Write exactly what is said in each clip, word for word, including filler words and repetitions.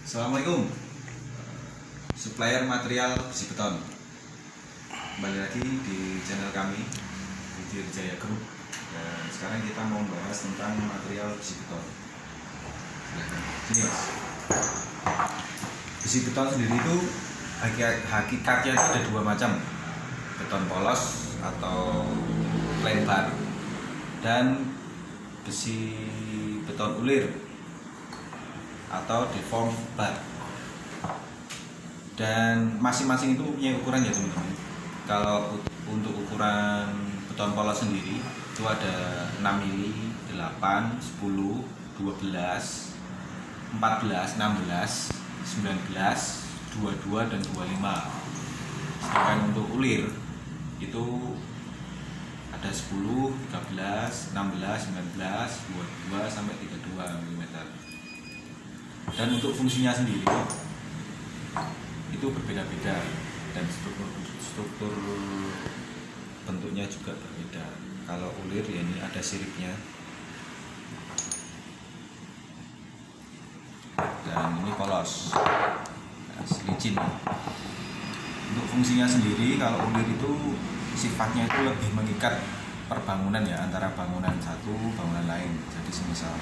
Assalamualaikum, supplier material besi beton. Kembali lagi di channel kami Budi Rijaya Group. Dan sekarang kita mau membahas tentang material besi beton. Sini mas. Besi beton sendiri itu hakikatnya ada dua macam, beton polos atau plain bar dan besi beton ulir atau deform bar. Dan masing-masing itu punya ukuran ya teman-teman. Kalau untuk ukuran beton polos sendiri itu ada enam mili, delapan, sepuluh, dua belas, empat belas, enam belas, sembilan belas, dua puluh dua dan dua puluh lima. Sedangkan untuk ulir itu ada sepuluh, tiga belas, enam belas, sembilan belas, dua puluh dua sampai tiga puluh dua milimeter. Dan untuk fungsinya sendiri itu berbeda-beda dan struktur, struktur bentuknya juga berbeda. Kalau ulir ya ini ada siripnya dan ini polos, nah, licin. Untuk fungsinya sendiri kalau ulir itu sifatnya itu lebih mengikat perbangunan ya, antara bangunan satu bangunan lain. Jadi semisal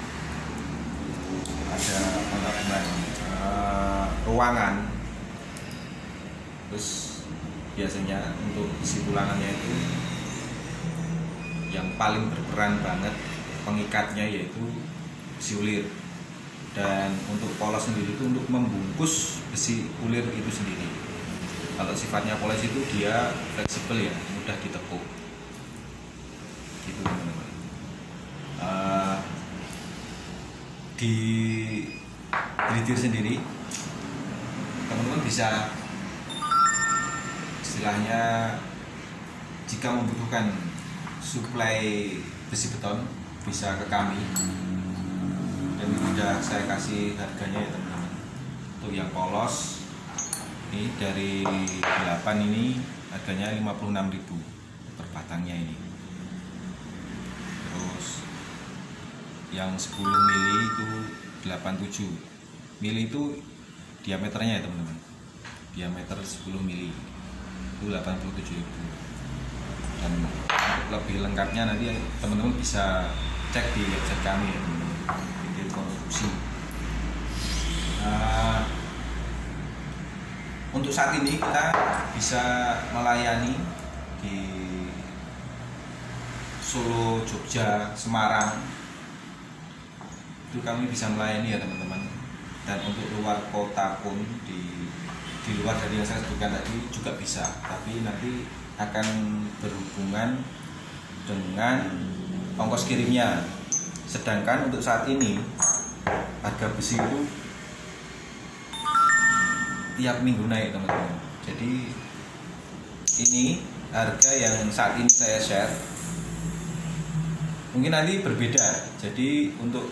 ada penggabungan uh, ruangan, terus biasanya untuk besi tulangannya itu yang paling berperan banget pengikatnya yaitu besi ulir. Dan untuk polos sendiri itu untuk membungkus besi ulir itu sendiri. Kalau sifatnya polos itu dia fleksibel ya, mudah ditekuk gitu teman-teman. Uh, di Blidir sendiri teman-teman bisa istilahnya jika membutuhkan suplai besi beton bisa ke kami, dan sudah saya kasih harganya ya teman-teman. Untuk yang polos ini dari delapan ini harganya lima puluh enam ribu per batangnya ini. Terus yang sepuluh mili itu delapan puluh tujuh mili itu diameternya ya teman-teman. Diameter sepuluh mili itu delapan puluh tujuh ribu. Dan lebih lengkapnya nanti teman-teman bisa cek di website kami ya teman-teman, Budi Konstruksi. Nah, untuk saat ini kita bisa melayani di Solo, Jogja, Semarang. Itu kami bisa melayani ya teman-teman. Dan untuk luar kota pun di di luar dari yang saya sebutkan tadi juga bisa, tapi nanti akan berhubungan dengan ongkos kirimnya. Sedangkan untuk saat ini harga besi itu tiap minggu naik teman-teman. Jadi ini harga yang saat ini saya share mungkin nanti berbeda. Jadi untuk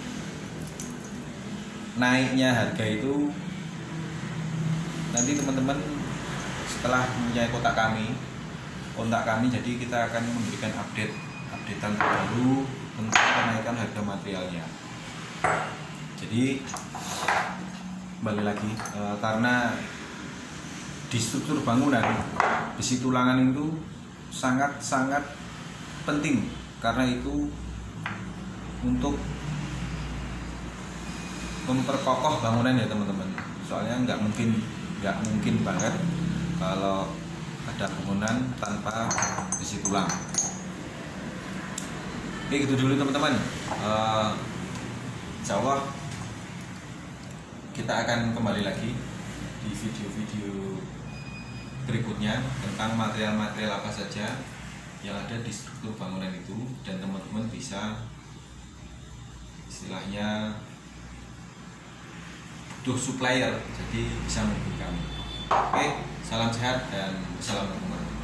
naiknya harga itu nanti teman-teman setelah mempunyai kontak kami kontak kami jadi kita akan memberikan update updatean terbaru tentang kenaikan harga materialnya. Jadi kembali lagi e, karena di struktur bangunan besi tulangan itu sangat-sangat penting, karena itu untuk memperkokoh bangunan ya teman-teman. Soalnya nggak mungkin nggak mungkin banget kalau ada bangunan tanpa besi tulang. Oke, gitu dulu teman-teman. Uh, Insya Allah kita akan kembali lagi di video-video berikutnya tentang material-material apa saja yang ada di struktur bangunan itu, dan teman-teman bisa istilahnya butuh supplier, jadi bisa menghubungi kami. Oke, salam sehat dan assalamualaikum warahmatullahi wabarakatuh.